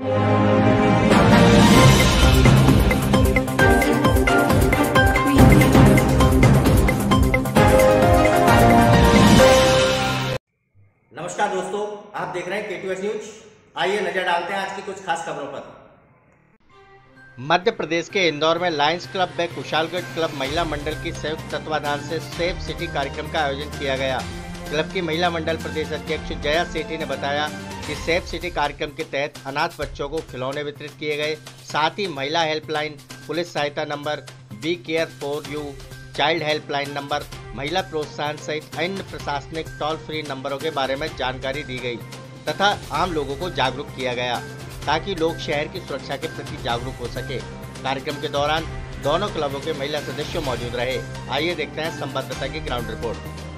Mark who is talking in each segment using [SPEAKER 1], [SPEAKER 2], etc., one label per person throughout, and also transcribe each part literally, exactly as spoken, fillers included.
[SPEAKER 1] नमस्कार दोस्तों, आप देख रहे हैं के टू एस न्यूज। आइए नजर डालते हैं आज की कुछ खास खबरों पर।
[SPEAKER 2] मध्य प्रदेश के इंदौर में लायंस क्लब व कुशालगढ़ क्लब महिला मंडल की संयुक्त तत्वाधान से सेफ सिटी कार्यक्रम का आयोजन किया गया। क्लब की महिला मंडल प्रदेश अध्यक्ष जया सेठी ने बताया कि सेफ सिटी कार्यक्रम के तहत अनाथ बच्चों को खिलौने वितरित किए गए। साथ ही महिला हेल्पलाइन, पुलिस सहायता number, we care for you, child helpline number, महिला प्रोत्साहन सहित अन्य प्रशासनिक टोल फ्री नंबरों के बारे में जानकारी दी गई तथा आम लोगों को जागरूक किया गया ताकि लोग शहर की सुरक्षा के प्रति जागरूक हो सके। कार्यक्रम के दौरान दोनों क्लबों के महिला सदस्य मौजूद रहे। आइए देखते हैं संवाददाता की ग्राउंड रिपोर्ट।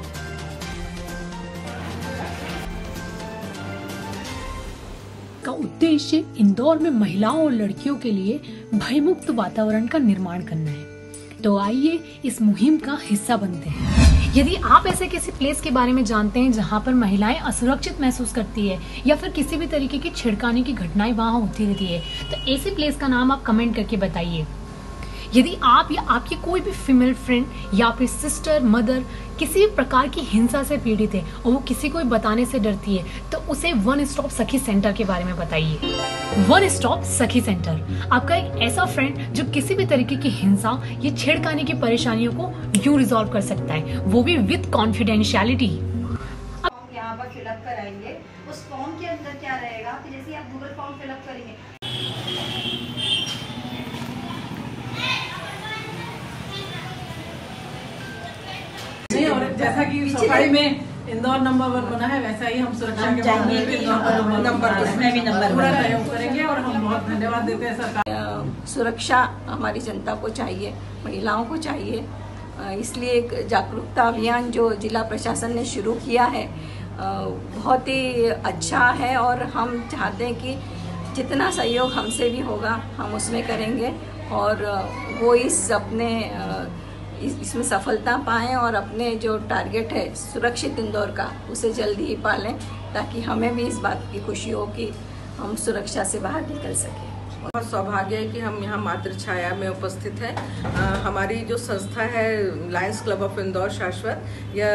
[SPEAKER 3] का उद्देश्य इंदौर में महिलाओं और लड़कियों के लिए भयमुक्त वातावरण का निर्माण करना है। तो आइए इस मुहिम का हिस्सा बनते हैं।
[SPEAKER 4] यदि आप ऐसे किसी प्लेस के बारे में जानते हैं जहां पर महिलाएं असुरक्षित महसूस करती है या फिर किसी भी तरीके की छिड़काने की घटनाएं वहां होती रहती है, तो ऐसे प्लेस का नाम आप कमेंट करके बताइए। यदि आप या आपकी कोई भी फीमेल फ्रेंड या फिर सिस्टर, मदर किसी भी प्रकार की हिंसा से पीड़ित है और वो किसी को बताने से डरती है, तो उसे वन स्टॉप सखी सेंटर के बारे में बताइए। वन स्टॉप सखी सेंटर आपका एक ऐसा फ्रेंड जो किसी भी तरीके की हिंसा या छेड़खानी की परेशानियों को यूं रिजॉल्व कर सकता है, वो भी विद कॉन्फिडेंशियलिटी।
[SPEAKER 5] यहाँ पर फिलअप कराएंगे। उस फॉर्म के अंदर क्या रहेगा कि जैसे आप गूगल फॉर्म फिलअप करेंगे,
[SPEAKER 6] और जैसा कि सफाई में इंदौर नंबर वन बना है, वैसा ही हम सुरक्षा के मामले में नंबर उसमें भी नंबर पूरा सहयोग करेंगे। और हम बहुत धन्यवाद देते हैं सरकार।
[SPEAKER 7] सुरक्षा हमारी जनता को चाहिए, महिलाओं को चाहिए, इसलिए एक जागरूकता अभियान जो जिला प्रशासन ने शुरू किया है बहुत ही अच्छा है। और हम चाहते हैं कि जितना सहयोग हमसे भी होगा हम उसमें करेंगे और वो इस अपने इसमें सफलता पाएं और अपने जो टारगेट है सुरक्षित इंदौर का उसे जल्दी ही पालें, ताकि हमें भी इस बात की खुशी हो कि हम सुरक्षा से बाहर निकल सकें।
[SPEAKER 6] बहुत सौभाग्य है कि हम यहाँ मातृ छाया में उपस्थित हैं। आ, हमारी जो संस्था है लायंस क्लब ऑफ इंदौर शाश्वत,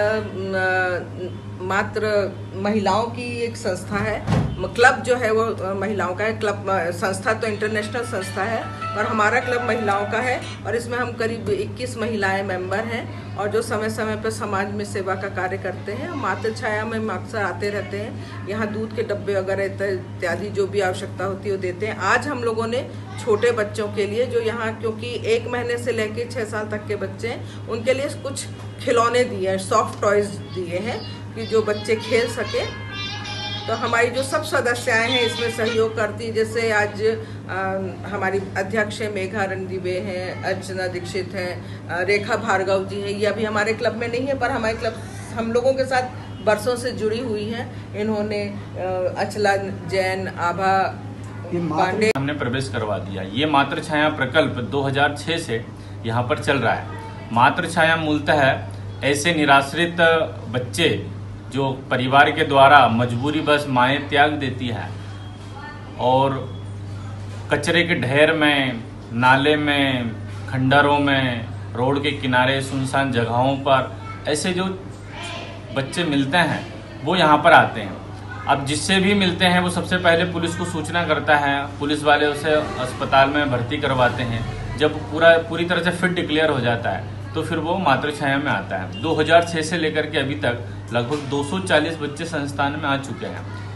[SPEAKER 6] यह मात्र महिलाओं की एक संस्था है। क्लब जो है वो महिलाओं का है। क्लब संस्था तो इंटरनेशनल संस्था है और हमारा क्लब महिलाओं का है और इसमें हम करीब इक्कीस महिलाएं मेंबर हैं और जो समय समय पर समाज में सेवा का कार्य करते हैं। मातृ छाया में हम अक्सर आते रहते हैं। यहाँ दूध के डब्बे वगैरह इत्यादि जो भी आवश्यकता होती है वो देते हैं। आज हम लोगों ने छोटे बच्चों के लिए जो यहाँ, क्योंकि एक महीने से लेकर छः साल तक के बच्चे हैं, उनके लिए कुछ खिलौने दिए हैं, सॉफ्ट टॉयज दिए हैं कि जो बच्चे खेल सके। तो हमारी जो सब सदस्याएं हैं इसमें सहयोग करती, जैसे आज आ, हमारी अध्यक्ष है मेघा रणदीवे हैं, अर्चना दीक्षित हैं, रेखा भार्गव जी हैं। ये अभी हमारे क्लब में नहीं है पर हमारे क्लब हम लोगों के साथ बरसों से जुड़ी हुई हैं। इन्होंने अचला जैन, आभा पांडे
[SPEAKER 8] हमने प्रवेश करवा दिया। ये मातृ छाया प्रकल्प दो हज़ार छह से यहाँ पर चल रहा है। मातृ छाया मूलतः ऐसे निराश्रित बच्चे जो परिवार के द्वारा मजबूरी बस माएँ त्याग देती है और कचरे के ढेर में, नाले में, खंडरों में, रोड के किनारे, सुनसान जगहों पर ऐसे जो बच्चे मिलते हैं वो यहाँ पर आते हैं। अब जिससे भी मिलते हैं वो सबसे पहले पुलिस को सूचना करता है, पुलिस वाले उसे अस्पताल में भर्ती करवाते हैं। जब पूरा पूरी तरह से फिट डिक्लेयर हो जाता है तो फिर वो मातृ छाया में आता है। दो हज़ार छह से लेकर के अभी तक लगभग दो सौ चालीस बच्चे संस्थान में आ चुके हैं।